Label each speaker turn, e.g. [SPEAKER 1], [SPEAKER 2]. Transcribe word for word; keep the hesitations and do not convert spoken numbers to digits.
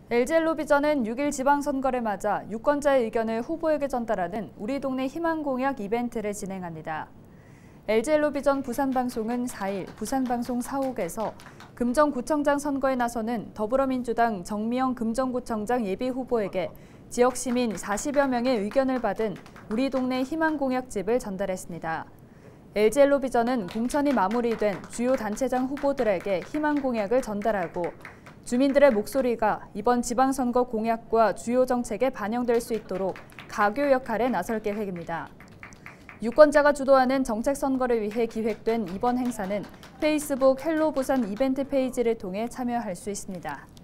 [SPEAKER 1] 엘지엘로비전은 육 일 지방선거를 맞아 유권자의 의견을 후보에게 전달하는 우리 동네 희망공약 이벤트를 진행합니다. 엘지엘로비전 부산방송은 사 일 부산방송 사옥에서 금정구청장 선거에 나서는 더불어민주당 정미영 금정구청장 예비후보에게 지역 시민 사십여 명의 의견을 받은 우리 동네 희망공약집을 전달했습니다. 엘지엘로비전은 공천이 마무리된 주요 단체장 후보들에게 희망공약을 전달하고 주민들의 목소리가 이번 지방선거 공약과 주요 정책에 반영될 수 있도록 가교 역할에 나설 계획입니다. 유권자가 주도하는 정책 선거를 위해 기획된 이번 행사는 페이스북 헬로 부산 이벤트 페이지를 통해 참여할 수 있습니다.